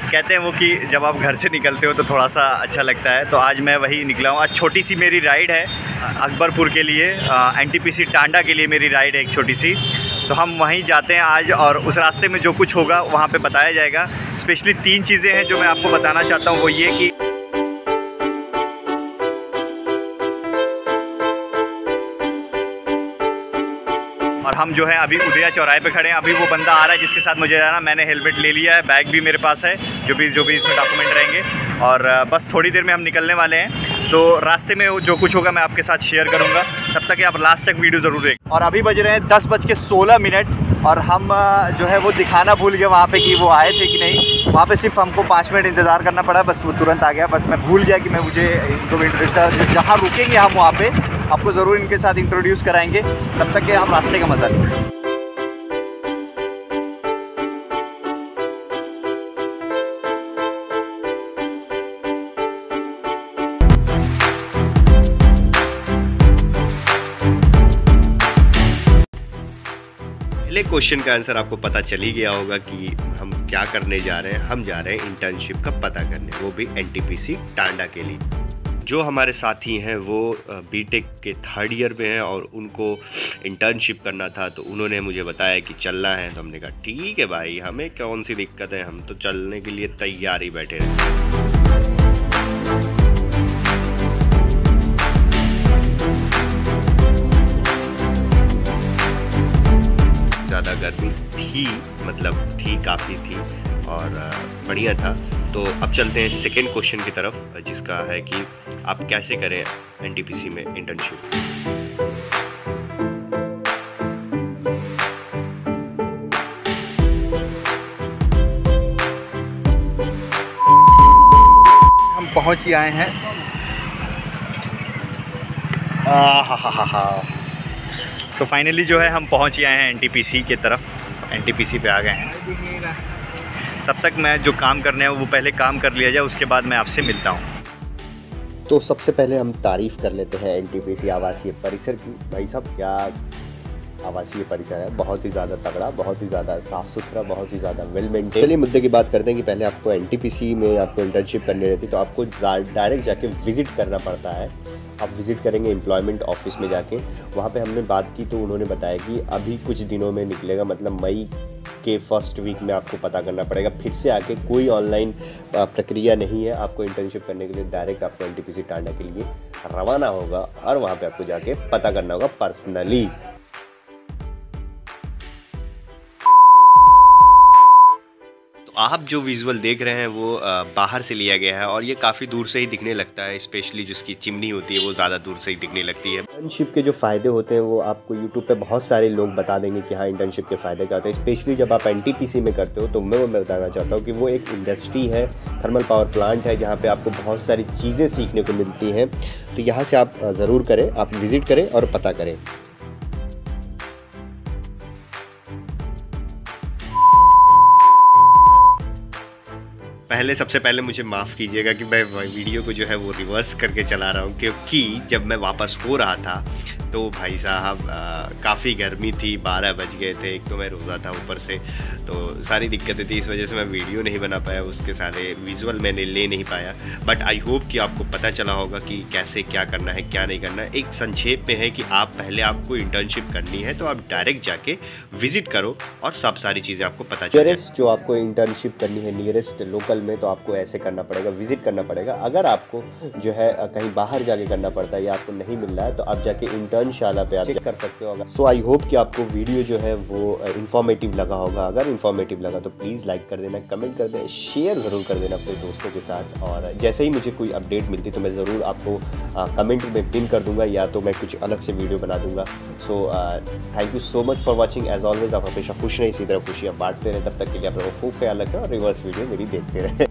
कहते हैं वो कि जब आप घर से निकलते हो तो थोड़ा सा अच्छा लगता है। तो आज मैं वही निकला हूँ। आज छोटी सी मेरी राइड है अकबरपुर के लिए, एनटीपीसी टांडा के लिए मेरी राइड है एक छोटी सी। तो हम वहीं जाते हैं आज, और उस रास्ते में जो कुछ होगा वहाँ पे बताया जाएगा। स्पेशली 3 चीज़ें हैं जो मैं आपको बताना चाहता हूँ। वो ये कि और हम जो है अभी उदया चौराहे पे खड़े हैं। अभी वो बंदा आ रहा है जिसके साथ मुझे जाना। मैंने हेलमेट ले लिया है, बैग भी मेरे पास है, जो भी इसमें डॉक्यूमेंट रहेंगे। और बस थोड़ी देर में हम निकलने वाले हैं। तो रास्ते में जो कुछ होगा मैं आपके साथ शेयर करूंगा। तब तक आप लास्ट तक वीडियो ज़रूर देखें। और अभी बज रहे हैं 10:16 और हम जो है वो दिखाना भूल गए वहाँ पे कि वो आए थे कि नहीं। वहाँ पे सिर्फ हमको 5 मिनट इंतज़ार करना पड़ा, बस वो तुरंत आ गया। बस मैं भूल गया कि मैं मुझे इनको इंट्रोड्यूस जहाँ रुकेंगे हम वहाँ पे आपको ज़रूर इनके साथ इंट्रोड्यूस कराएंगे। तब तक के आप रास्ते का मज़ा लें। पहले क्वेश्चन का आंसर आपको पता चल ही गया होगा कि हम क्या करने जा रहे हैं। हम जा रहे हैं इंटर्नशिप का पता करने, वो भी एनटीपीसी टांडा के लिए। जो हमारे साथी हैं वो बीटेक के 3rd ईयर में हैं और उनको इंटर्नशिप करना था। तो उन्होंने मुझे बताया कि चलना है। तो हमने कहा ठीक है भाई, हमें कौन सी दिक्कत है, हम तो चलने के लिए तैयार ही बैठे हैं। ज़्यादा गर्मी थी, मतलब थी, काफ़ी थी और बढ़िया था। तो अब चलते हैं सेकेंड क्वेश्चन की तरफ, जिसका है कि आप कैसे करें एनटीपीसी में इंटर्नशिप। हम पहुंच ही आए हैं। सो फाइनली जो है हम पहुंच ही आए हैं एनटीपीसी के तरफ। एनटीपीसी पे आ गए हैं। तब तक मैं जो काम करने है वो पहले काम कर लिया जाए, उसके बाद मैं आपसे मिलता हूँ। तो सबसे पहले हम तारीफ़ कर लेते हैं एनटीपीसी आवासीय परिसर की। भाई साहब, क्या आवासीय परिसर है, बहुत ही ज़्यादा तगड़ा, बहुत ही ज़्यादा साफ़ सुथरा, बहुत ही ज़्यादा वेल मेंटेन। चलिए मुद्दे की बात करते हैं कि पहले आपको एनटीपीसी में आपको इंटर्नशिप करनी रहती है, तो आपको डायरेक्ट जाके विज़िट करना पड़ता है। आप विज़िट करेंगे एम्प्लॉयमेंट ऑफिस में जाके। वहाँ पे हमने बात की तो उन्होंने बताया कि अभी कुछ दिनों में निकलेगा, मतलब मई के फर्स्ट वीक में आपको पता करना पड़ेगा। फिर से आके कोई ऑनलाइन प्रक्रिया नहीं है। आपको इंटर्नशिप करने के लिए डायरेक्ट आपको एनटीपीसी टांडा के लिए रवाना होगा और वहाँ पे आपको जाके पता करना होगा पर्सनली। आप जो विजुअल देख रहे हैं वो बाहर से लिया गया है और ये काफ़ी दूर से ही दिखने लगता है। स्पेशली जिसकी चिमनी होती है वो ज़्यादा दूर से ही दिखने लगती है। इंटर्नशिप के जो फ़ायदे होते हैं वो आपको यूट्यूब पे बहुत सारे लोग बता देंगे कि हाँ इंटर्नशिप के फ़ायदे क्या होते हैं। स्पेशली जब आप एनटीपीसी में करते हो तो मैं बताना चाहता हूँ कि वो एक इंडस्ट्री है, थर्मल पावर प्लांट है, जहाँ पर आपको बहुत सारी चीज़ें सीखने को मिलती हैं। तो यहाँ से आप ज़रूर करें, आप विज़िट करें और पता करें। सबसे पहले मुझे माफ़ कीजिएगा कि मैं वीडियो को जो है वो रिवर्स करके चला रहा हूँ, क्योंकि जब मैं वापस हो रहा था तो भाई साहब काफ़ी गर्मी थी, 12 बज गए थे। एक तो मैं रोज़ा था ऊपर से, तो सारी दिक्कतें थी। इस वजह से मैं वीडियो नहीं बना पाया, उसके सारे विजुअल मैंने ले नहीं पाया। बट आई होप कि आपको पता चला होगा कि कैसे क्या करना है, क्या नहीं करना है। एक संक्षेप में है कि आप पहले आपको इंटर्नशिप करनी है तो आप डायरेक्ट जाके विजिट करो और सब सारी चीज़ें आपको पता चले। नियरेस्ट जो आपको इंटर्नशिप करनी है, नियरेस्ट लोकल में, तो आपको ऐसे करना पड़ेगा, विजिट करना पड़ेगा। अगर आपको जो है कहीं बाहर जाके करना पड़ता है या आपको नहीं मिल रहा है तो आप जाके इंटर्नशाला पे आप चेक कर सकते हो। सो आई होप कि आपको वीडियो जो है वो इन्फॉर्मेटिव लगा होगा। अगर इन्फॉर्मेटिव लगा तो प्लीज़ लाइक कर देना, कमेंट कर देना, शेयर ज़रूर कर देना अपने दोस्तों के साथ। और जैसे ही मुझे कोई अपडेट मिलती तो मैं ज़रूर आपको कमेंट में पिन कर दूंगा या तो मैं कुछ अलग से वीडियो बना दूंगा। So thank you so much for watching. As always आप हमेशा खुश रहें, इसी तरह खुशियाँ बांटते रहें। तब तक के लिए आप लोगों को खूब ख्याल रखें और रिवर्स वीडियो मेरी देखते रहें।